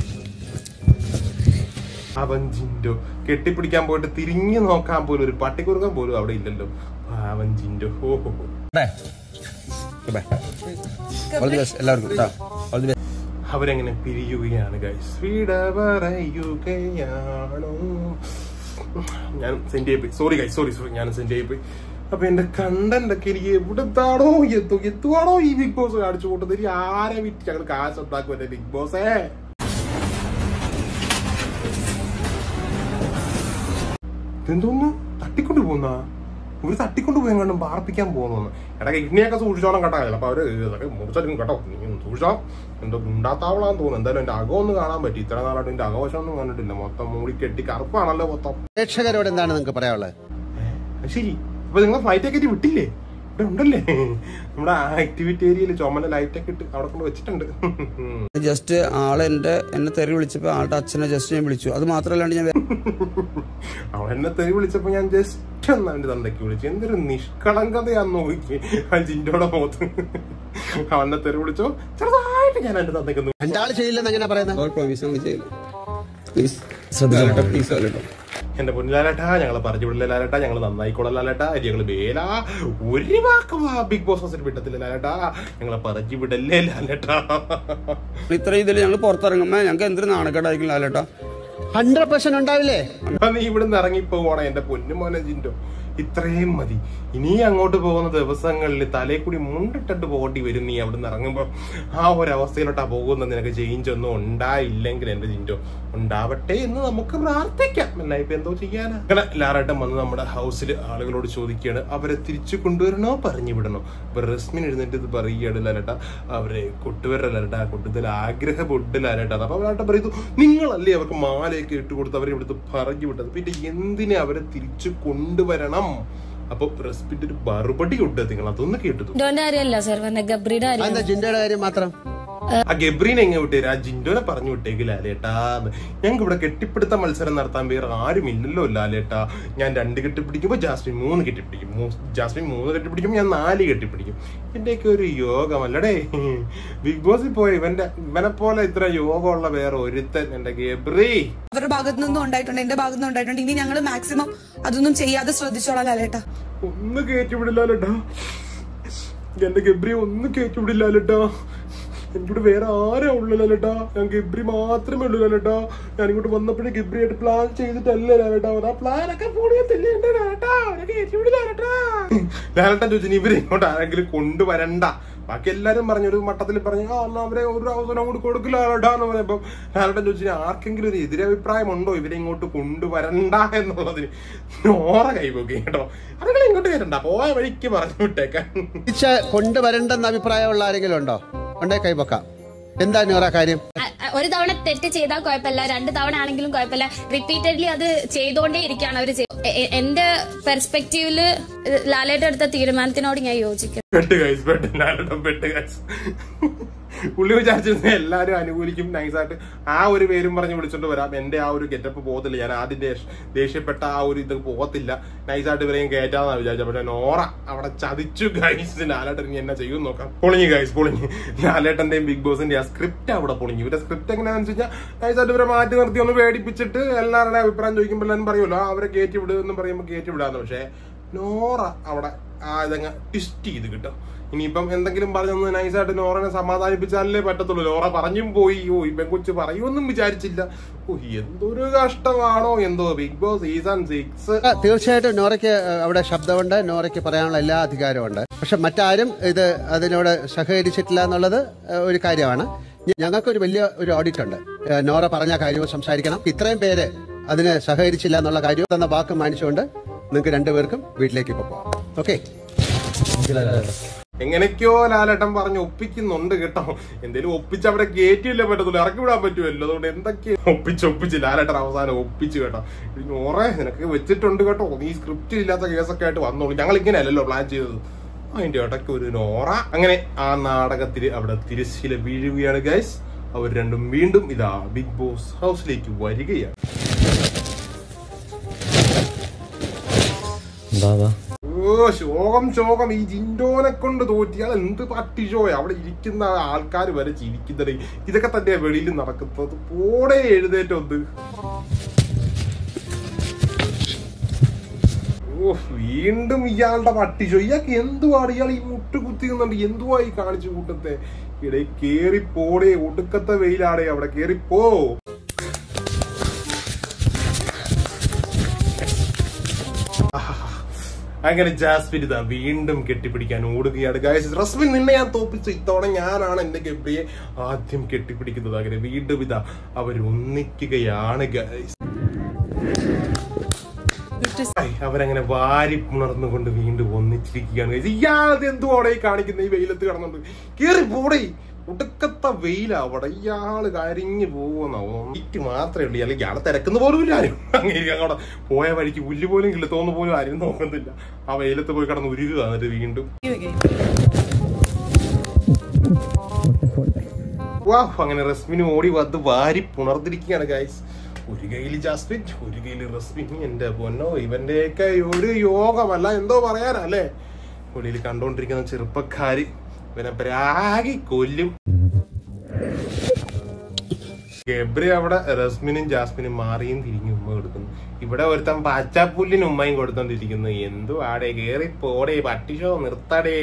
അവൻ ജിൻഡോ കെട്ടിപ്പിടിക്കാൻ പോയിട്ട് തിരിഞ്ഞു നോക്കാൻ പോലും, ഒരു പട്ടി കൊടുക്കാൻ പോലും അവിടെ ഇല്ലല്ലോ. അവൻ ജിൻഡോ. ഓഹോ അവരെങ്ങനെ പിരിയുകയാണ് ഗൈസ്. വിട പറയുകയാണോ. ഞാൻ സെൻഡ് ചെയ്ത് പോയി, സോറി ഗൈസ്, സോറി സോറി ഞാൻ സെൻഡ് ചെയ്ത് പോയി. അപ്പൊ എന്റെ കണ്ടന്റ് ഒക്കെ എനിക്ക് എവിടെത്താണോ എത്തു എത്തുവാണോ ഈ ബിഗ് ബോസ് കാണിച്ചു കൂട്ടുന്നത്. ആരെ വിറ്റ് ഞങ്ങൾ കാശ് ഉണ്ടാക്കും എന്റെ ബിഗ് ബോസേ. എന്തോന്ന് തട്ടിക്കൊണ്ട് പോന്ന ഇവര് തട്ടിക്കൊണ്ട് പോയി കണ്ടും പാർപ്പിക്കാൻ പോകുന്നു. എടാ കിഡ്നിയൊക്കെ സൂക്ഷിച്ചോളം കേട്ടോ. ചിലപ്പോൾ അവര് ഇതൊക്കെ മുറിച്ചെടുക്കും കേട്ടോ. നീ സൂക്ഷിച്ചോ. എന്തോ ഉണ്ടാത്താവളാന്ന് തോന്നുന്നു. എന്തായാലും എന്റെ അകം ഒന്ന് കാണാൻ പറ്റി. ഇത്ര നാളായിട്ട് എന്റെ അകവശം ഒന്നും കണ്ടിട്ടില്ല. മൊത്തം മൂടി കെട്ടി കറുപ്പാണല്ലോ മൊത്തം.
പ്രേക്ഷകരോട് എന്താണ് നിങ്ങൾക്ക് പറയാനുള്ളത്?
ശരി, അപ്പൊ നിങ്ങൾ ഫ്ലൈറ്റ് ടിക്കറ്റ് വിട്ടില്ലേ? ഇവിടെ ഉണ്ടല്ലേ നമ്മുടെ ആക്ടിവിറ്റി ഏരിയയിൽ ചുമല ലൈറ്റൊക്കെ ഇട്ട് അവിടെ കൊണ്ട് വെച്ചിട്ടുണ്ട്.
ജസ്റ്റ് ആളെ എന്റെ എന്നെ തെറി വിളിച്ചപ്പോ ആളുടെ അച്ഛനെ ജസ്റ്റ് ഞാൻ വിളിച്ചു. അത് മാത്രമല്ലാണ്ട് ഞാൻ
അവൾ എന്നെ തെറി വിളിച്ചപ്പോ ഞാൻ ജസ്റ്റ് ഒന്ന് അവന്റെ തന്തയ്ക്ക് വിളിച്ചു. എന്തൊരു നിഷ്കളങ്കതയാന്ന് നോക്കി ആ ജിൻഡോടെ മുഖത്ത്. അവനെ തെറി വിളിച്ചോ ചെറുതായിട്ട് ഞാൻ എന്റെ തന്തയ്ക്ക്.
രണ്ടാൾ ചെയ്യില്ലെന്ന് എങ്ങനെ പറയുന്നത്?
എന്റെ പൊന്നിലാലേട്ടാ, ഞങ്ങളെ പറഞ്ഞു വിടില്ല ലാലേട്ടാ, ഞങ്ങൾ നന്നായിക്കോളാം ലാലേട്ടാ, ഞങ്ങള് വേല ഒരു വാക്ക് ബിഗ് ബോസ് ഹൗസിൽ വിട്ടത്തില്ല ലാലേട്ടാ, ഞങ്ങളെ പറഞ്ഞു വിടല്ലേ ലാലേട്ടാ.
ഇത്ര ഇതിൽ ഞങ്ങൾ പുറത്തിറങ്ങുമ്പോ ഞങ്ങൾക്ക് എന്തൊരു നാണക്കേടായിരിക്കും ലാലേട്ടാ.
ഹൺഡ്രഡ് പെർസെന്റ് ഉണ്ടാവില്ലേ?
നീ ഇവിടുന്ന് ഇറങ്ങിപ്പോവാണേ എന്റെ പൊന്നുമോനെ ജിൻഡോ. ഇത്രയും മതി. ഇനി അങ്ങോട്ട് പോകുന്ന ദിവസങ്ങളിൽ തലേ കൂടി മുണ്ടിട്ടിട്ട് പോകേണ്ടി വരും. നീ അവിടുന്ന് ഇറങ്ങുമ്പോ ആ ഒരവസ്ഥയിലോട്ടാ പോകുന്ന. നിനക്ക് ചേഞ്ച് ഒന്നും ഉണ്ടായില്ലെങ്കിൽ എന്റെ ജിൻഡോ ഉണ്ടാവട്ടെ എന്ന് നമുക്ക് പ്രാർത്ഥിക്കാം. എന്നാ ഇപ്പൊ എന്തോ ചെയ്യാനാ. അങ്ങനെ ലാറേട്ടൻ വന്ന് നമ്മുടെ ഹൗസിൽ ആളുകളോട് ചോദിക്കുകയാണ്, അവരെ തിരിച്ചു കൊണ്ടുവരണോ പറഞ്ഞു വിടണോ? അപ്പൊ റസ്മിൻ എഴുന്നേറ്റ് ഇത് പറയുകയാണ്, ലാലേട്ടാ അവരെ കൊട്ടുവരല ലാലേട്ടാ, കൊട്ടുതൽ ആഗ്രഹ പൊട്ട് ലാലേട്ടാ. അപ്പൊ ലാലേട്ടൻ പറയുന്നു, നിങ്ങളല്ലേ അവർക്ക് മാലയൊക്കെ ഇട്ട് കൊടുത്ത് അവരെ ഇവിടുത്തെ പറഞ്ഞു വിട്ടത്, പിന്നെ എന്തിനെ അവരെ തിരിച്ചു കൊണ്ടുവരണം? അപ്പൊ റെസ്പിന്റെ ഒരു മറുപടി ഉണ്ട്. നിങ്ങൾ അതൊന്ന് കേട്ടു.
ജിൻഡോയുടെ കാര്യം മാത്രം.
ആ ഗബ്രീനെ എങ്ങനെ വിട്ടേരാ? ആ ജിൻഡോനെ പറഞ്ഞു വിട്ടേക്ക് ലാലേട്ടാ. ഞങ്ങൾക്ക് ഇവിടെ കെട്ടിപ്പിടുത്ത മത്സരം നടത്താൻ വേറെ ആരുമില്ലല്ലോ ലാലേട്ടാ. ഞാൻ രണ്ട് കെട്ടിപ്പിടിക്കുമ്പോ ജാസ്മിൻ മൂന്ന് കെട്ടിപ്പിടിക്കും, ജാസ്മിൻ മൂന്ന് കെട്ടിപ്പിടിക്കുമ്പോ ഞാൻ നാല് കെട്ടിപ്പിടിക്കും. എന്റെയൊക്കെ ഒരു യോഗമല്ലടേ. ബിഗ് ബോസിൽ പോയി ഇവന്റെ ഇവനെ പോലെ ഇത്ര യോഗമുള്ള വേറെ ഒരുത്തൻ എന്റെ ഗബ്രി.
അവരുടെ ഭാഗത്തു നിന്നും ഉണ്ടായിട്ടുണ്ട്, എന്റെ ഭാഗത്തു നിന്നും ഉണ്ടായിട്ടുണ്ട്. ഇനി ഞങ്ങൾ മാക്സിമം അതൊന്നും ചെയ്യാതെ ശ്രദ്ധിച്ചോളാം ലാലേട്ടാ.
ഒന്ന് കയറ്റിവിടില്ല ലാലേട്ടാ, എന്റെ ഗബ്രി ഒന്ന് കയറ്റിവിടില്ല ലാലേട്ടാ. എനിക്കിവിടെ വേറെ ആരാ ഉള്ളു ലാലേട്ടാ? ഞാൻ ഗബ്രി മാത്രമേ ഉള്ളൂ ലാലേട്ടാ. ഞാൻ ഇങ്ങോട്ട് വന്നപ്പോഴേ ഗബ്രിയായിട്ട് പ്ലാൻ ചെയ്തിട്ടല്ലേ ലാലേട്ടാ. ആ പ്ലാനൊക്കെ പൊളിയത്തില്ലേ എന്റെ ലാലേട്ടാ? ലാലേട്ടൻ ചോദിച്ചു, ഇവരെ ഇങ്ങോട്ട് ആരെങ്കിലും കൊണ്ടുവരണ്ട. ബാക്കി എല്ലാരും പറഞ്ഞു, ഒരു മട്ടത്തിൽ പറഞ്ഞു, ആ എന്നാ അവരെ ഒരു അവസരം കൂടി കൊടുക്കില്ല ലാലേട്ടാ എന്ന് പറഞ്ഞപ്പോ ലാലേട്ടൻ ചോദിച്ചു, ആർക്കെങ്കിലും ഒരു എതിരഭിപ്രായം ഉണ്ടോ ഇവരെ ഇങ്ങോട്ട് കൊണ്ടുവരണ്ട എന്നുള്ളതിന്? നോറ കൈപോക്കി കേട്ടോ. അതുങ്ങളെ ഇങ്ങോട്ട് വരണ്ട, പോയ വഴിക്ക് പറഞ്ഞു വിട്ടേക്കാൻ.
കൊണ്ടുവരണ്ടെന്ന് അഭിപ്രായമുള്ള ആരെങ്കിലും ഉണ്ടോ? ഉണ്ടേ കൈപൊക്കാം. എന്താ നോറ കാര്യം?
ഒരു തവണ തെറ്റ് ചെയ്താൽ കുഴപ്പമില്ല, രണ്ട് തവണ ആണെങ്കിലും കുഴപ്പമില്ല. റിപ്പീറ്റഡ്ലി അത് ചെയ്തുകൊണ്ടേ ഇരിക്കുകയാണ് അവര്. എന്റെ പെർസ്പെക്റ്റീവില് ലാലേട്ടൻ എടുത്ത തീരുമാനത്തിനോട് ഞാൻ യോജിക്കും.
പുള്ളി വിചാരിച്ചിരുന്ന എല്ലാരും അനുകൂലിക്കും, നൈസായിട്ട് ആ ഒരു പേരും പറഞ്ഞ് വിളിച്ചോണ്ട് വരാം. എന്റെ ആ ഒരു ഗെറ്റപ്പ് പോകത്തില്ല, ഞാൻ ആദ്യം ദേഷ്യപ്പെട്ട ആ ഒരു ഇത് പോകത്തില്ല, നൈസായിട്ട് ഇവരെയും കയറ്റാന്നാണ് വിചാരിച്ചത്. പക്ഷെ നോറ അവിടെ ചതിച്ചു ഗൈസ്. ലാലേട്ടൻ എന്നെ ചെയ്യും നോക്കാം. പൊളിഞ്ഞു ഗൈസ്, പൊളിഞ്ഞു. ലാലേട്ടന്റെയും ബിഗ് ബോസിന്റെ ആ സ്ക്രിപ്റ്റ് അവിടെ പൊളിഞ്ഞു. ഇവരുടെ സ്ക്രിപ്റ്റ് എങ്ങനെയാണെന്ന് വെച്ച് കഴിഞ്ഞാൽ നൈസായിട്ട് ഇവരെ മാറ്റി നിർത്തി ഒന്ന് പേടിപ്പിച്ചിട്ട് എല്ലാവരുടെ അഭിപ്രായം ചോദിക്കുമ്പോൾ എല്ലാവരും പറയുമല്ലോ അവരെ കയറ്റി വിടുക എന്ന് പറയുമ്പോൾ കയറ്റി വിടാന്ന്. പക്ഷെ നോറ അവിടെ ആ ഇതങ്ങ് ട്വിസ്റ്റ് ചെയ്ത് കിട്ടും. ഇനിയിപ്പം എന്തെങ്കിലും പറഞ്ഞൊന്ന് നൈസായിട്ട് നോറനെ സമാധാനിപ്പിച്ചാലേ പറ്റത്തുള്ളൂ. നോറ പറഞ്ഞും പോയി, ഓ ഈ പെൺകൊച്ച് പറയുമെന്നും വിചാരിച്ചില്ല. ഓ എന്തൊരു കഷ്ടമാണോ എന്തോ ബിഗ് ബോസ് സീസൺ സിക്സ്.
തീർച്ചയായിട്ടും നോറയ്ക്ക് അവിടെ ശബ്ദമുണ്ട്, നോറയ്ക്ക് പറയാനുള്ള എല്ലാ അധികാരമുണ്ട്. പക്ഷെ മറ്റാരും ഇത് അതിനോട് സഹകരിച്ചിട്ടില്ല എന്നുള്ളത് ഒരു കാര്യമാണ്. ഞങ്ങൾക്കൊരു വലിയ ഒരു ഓഡിറ്റ് ഉണ്ട്. നോറ പറഞ്ഞ കാര്യവും സംസാരിക്കണം. ഇത്രയും പേര് അതിന് സഹകരിച്ചില്ല എന്നുള്ള കാര്യം തന്ന വാക്ക് മാനിച്ചുകൊണ്ട് നിങ്ങൾക്ക് രണ്ടുപേർക്കും വീട്ടിലേക്ക് പോകാം. ഓക്കെ,
എങ്ങനെയൊക്കെയോ ലാലേട്ടൻ പറഞ്ഞ് ഒപ്പിക്കുന്നുണ്ട് കേട്ടോ. എന്തേലും ഒപ്പിച്ച് അവിടെ കയറ്റിയില്ലേ പറ്റത്തുള്ളൂ, ഇറക്കി വിടാൻ പറ്റുമല്ലോ. അതുകൊണ്ട് എന്തൊക്കെ ഒപ്പിച്ച് ഒപ്പിച്ച് ലാലേട്ടൻ അവസാനം ഒപ്പിച്ച് കേട്ടോ. നോറേ നിനക്ക് വെച്ചിട്ടുണ്ട് കേട്ടോ, നീ സ്ക്രിപ്റ്റ് ഇല്ലാത്ത കേസൊക്കെ ആയിട്ട് വന്നോളൂ, ഞങ്ങൾ ഇങ്ങനെ അല്ലല്ലോ പ്ലാൻ ചെയ്തത്. അതിന്റെ ഇടയ്ക്ക് ഒരു നോറ. അങ്ങനെ ആ നാടകത്തില് അവിടെ തിരശ്ശീല വീഴുകയാണ് ഗൈസ്. അവർ രണ്ടും വീണ്ടും ഇതാ ബിഗ് ബോസ് ഹൗസിലേക്ക് വരികയാണ്. ഓ ശോകം ശോകം. ഈ ജിൻഡോനെ കൊണ്ട് തോറ്റിയാൽ എന്ത് പട്ടി ഷോയാ. അവിടെ ഇരിക്കുന്ന ആൾക്കാർ വരെ ചിരിക്കുന്നത്. ഇതൊക്കെ തന്നെ വെളിയിൽ നടക്കുന്നത്. പോടെ എഴുന്നേറ്റൊന്ന്. ഓ വീണ്ടും ഇയാളുടെ പട്ടി ഷോ. ഇയാൾക്ക് എന്തുവാണ് ഇയാൾ ഈ മുട്ട് കുത്തി നിന്നുണ്ട്? എന്തുവാ ഈ കാണിച്ചു കൂട്ടത്തെ? ഇടയിൽ കേറിപ്പോടെ, ഒടുക്കത്തെ വെയിലാടേ അവിടെ, കേറിപ്പോ. അങ്ങനെ ജാസ്മിൻ ഇതാ വീണ്ടും കെട്ടിപ്പിടിക്കാൻ ഓടുകയാണ് ഗൈസ്. റസ്മിൻ നിന്നെ ഞാൻ തോപ്പിച്ചു, ഇത്തവണ ഞാനാണ് എന്റെ ഗബ്രിയെ ആദ്യം കെട്ടിപ്പിടിക്കുന്നത്. അങ്ങനെ വീണ്ടും ഇതാ അവർ ഒന്നിക്കുകയാണ് ഗൈസ്. അവരങ്ങനെ വാരി പുണർന്നുകൊണ്ട് വീണ്ടും ഒന്നിച്ചിരിക്കുകയാണ്. ഇയാളത് എന്തുവാടെ കാണിക്കുന്ന ഈ വെയിലത്ത് കിടന്നുണ്ട്? കേറി പോടേ, ഒടുക്കത്തെ വെയിലാ അവിടെ. ഇയാള് കരിഞ്ഞു പോകുന്നാവും. ഇറ്റ് മാത്രമേ ഉള്ളൂ, അല്ലെങ്കിൽ ഇയാളെ തിരക്കുന്ന പോലും ഇല്ല ആരും. അങ്ങനെ അങ്ങോട്ട് പോയ വഴിക്ക് പുല്ല് പോലും കിളുത്തോന്ന് പോലും ആരും നോക്കുന്നില്ല. ആ വെയിലത്ത് പോയി കിടന്ന് ഉരുകുക. എന്നിട്ട് വീണ്ടും വാ അങ്ങനെ റസ്മിന് ഓടി വന്ന് വാരി പുണർന്നിരിക്കുകയാണ് ഗൈസ്. ഒരു കയ്യില് ജാസ്മിൻ, ഒരു കയ്യില് റസ്മിൻ. എന്റെ പൊന്നോ, ഇവന്റെയൊക്കെ ഒരു യോഗമല്ല എന്തോ പറയാനല്ലേ. വെളിയിൽ കണ്ടോണ്ടിരിക്കുന്ന ചെറുപ്പക്കാര് ഇവനെ പ്രാഗി കൊല്ലും. ഗബ്രി അവിടെ റസ്മിനും ജാസ്മിനും മാറിയും തിരിഞ്ഞു ഉമ്മ കൊടുക്കുന്നു. ഇവിടെ ഒരുത്തൻ പച്ചപ്പുല്ലിന് ഉമ്മയും കൊടുത്തോണ്ടിരിക്കുന്നു. എന്തു ആടേ, കേറി പോടേ, പട്ടിഷോ നിർത്തടേ.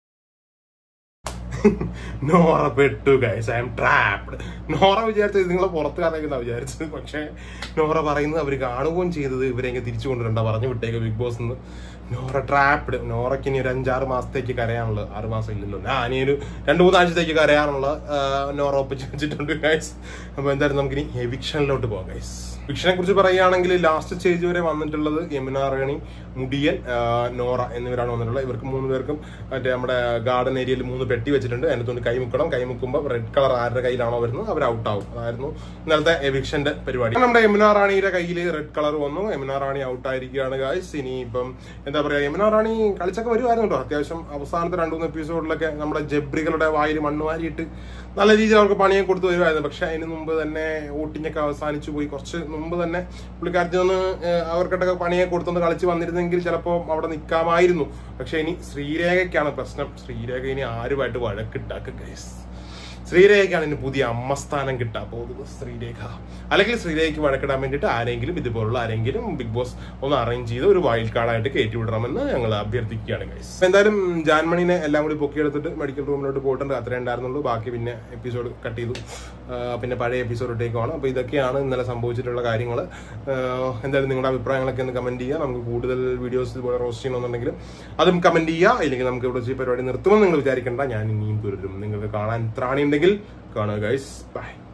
നോറ പെട്ടു guys, I'm trapped. Nora വിചാരിച്ചത് നിങ്ങളെ പുറത്ത് കറങ്ങുന്ന വിചാരിച്ചത്. പക്ഷെ നോറ പറയുന്നത് അവർ കാണുകയും ചെയ്തത് ഇവരെങ്ങനെ തിരിച്ചു കൊണ്ടുവരണ്ട, പറഞ്ഞു വിട്ടേക്ക് ബിഗ് ബോസ് നിന്ന്. നോറ ട്രാപ്ഡ്. നോറയ്ക്ക് ഇനി ഒരു അഞ്ചാറ് മാസത്തേക്ക് കരയാനുള്ള, ആറ് മാസം ഇല്ലല്ലോ, ഞാൻ ഇനി ഒരു രണ്ടു മൂന്നാഴ്ചത്തേക്ക് കരയാനുള്ള നോറ ഒപ്പിച്ച് വെച്ചിട്ടുണ്ട് ഗൈസ്. അപ്പൊ എന്തായാലും നമുക്കിനി എവിക്ഷനിലോട്ട് പോകാം ഗൈസ്. എവിക്ഷനെ കുറിച്ച് പറയുകയാണെങ്കിൽ ലാസ്റ്റ് സ്റ്റേജ് വരെ വന്നിട്ടുള്ളത് യമുന റാണി, മുടിയൻ, നോറ എന്നിവരാണ് വന്നിട്ടുള്ളത്. ഇവർക്ക് മൂന്ന് പേർക്കും മറ്റേ നമ്മുടെ ഗാർഡൻ ഏരിയയിൽ മൂന്ന് പെട്ടി വെച്ചിട്ടുണ്ട്. അതിനകത്തുകൊണ്ട് കൈമുക്കണം. കൈമുക്കുമ്പോൾ റെഡ് കളർ ആരുടെ കയ്യിലാണോ വരുന്നത് അവർ ഔട്ട് ആവും. അതായിരുന്നു ഇന്നലത്തെ എവിക്ഷന്റെ പരിപാടി. നമ്മുടെ യമുന റാണിയുടെ കയ്യിൽ റെഡ് കളർ വന്നു. യമുന റാണി ഔട്ട് ആയിരിക്കുകയാണ് ഗൈസ്. ഇനി ഇപ്പം എന്താ പറയാ, യമുന റാണി കളിച്ചൊക്കെ വരുമായിരുന്നു കേട്ടോ. അത്യാവശ്യം അവസാനത്തെ രണ്ടു മൂന്ന് എപ്പിസോഡിലൊക്കെ നമ്മുടെ ജബ്രികളുടെ വായിൽ മണ്ണ് വാരിയിട്ട് നല്ല രീതിയിൽ അവർക്ക് പണിയെ കൊടുത്ത് വരുമായിരുന്നു. പക്ഷെ അതിന് മുമ്പ് തന്നെ വോട്ടിങ്ങൊക്കെ അവസാനിച്ചു പോയി. കുറച്ച് മുമ്പ് തന്നെ പുള്ളിക്കാരത്തിൽ നിന്ന് അവർക്കിട്ടൊക്കെ പണിയെ കൊടുത്തൊന്ന് കളിച്ച് വന്നിരുന്നെങ്കിൽ ചിലപ്പോൾ അവിടെ നിൽക്കാമായിരുന്നു. പക്ഷെ ഇനി ശ്രീരേഖയ്ക്കാണ് പ്രശ്നം. ശ്രീരേഖ ഇനി ആരുമായിട്ട് വഴക്കിട്ടാക്കുക ഗൈസ്. ശ്രീരേഖയ്ക്കാണ് ഇനി പുതിയ അമ്മസ്ഥാനം കിട്ടാൻ പോകുന്നത്. ശ്രീരേഖ അല്ലെങ്കിൽ ശ്രീരേഖയ്ക്ക് വഴക്കിടാൻ വേണ്ടിയിട്ട് ആരെങ്കിലും ഇതുപോലുള്ള ആരെങ്കിലും ബിഗ് ബോസ് ഒന്ന് അറേഞ്ച് ചെയ്ത് ഒരു വൈൽഡ് കാർഡായിട്ട് കയറ്റി വിടണമെന്ന് ഞങ്ങൾ അഭ്യർത്ഥിക്കുകയാണ് ഗൈസ്. എന്തായാലും ജാൻമണിനെ എല്ലാം കൂടി പൊക്കിയെടുത്തിട്ട് മെഡിക്കൽ റൂമിലോട്ട് പോയിട്ടുണ്ട്. അത്രേ ഉണ്ടായിരുന്നുള്ളൂ. ബാക്കി പിന്നെ എപ്പിസോഡ് കട്ട് ചെയ്തു. പിന്നെ പഴയ എപ്പിസോഡിലേക്കാണ്. അപ്പോൾ ഇതൊക്കെയാണ് ഇന്നലെ സംഭവിച്ചിട്ടുള്ള കാര്യങ്ങൾ. എന്തായാലും നിങ്ങളുടെ അഭിപ്രായങ്ങളൊക്കെ ഒന്ന് കമന്റ് ചെയ്യുക. നമുക്ക് കൂടുതൽ വീഡിയോസ് ഇതുപോലെ റോസ്റ്റ് ചെയ്യണമെന്നുണ്ടെങ്കിൽ അതും കമന്റ് ചെയ്യുക. ഇല്ലെങ്കിൽ നമുക്ക് ഇവിടെ ഈ പരിപാടി നിർത്തുമെന്ന് നിങ്ങൾ വിചാരിക്കേണ്ട. ഞാൻ ഇനിയും തുടരും. നിങ്ങൾക്ക് കാണാൻ ത്രാണിയുണ്ടെങ്കിൽ കാണുക ഗൈസ്. ബൈ.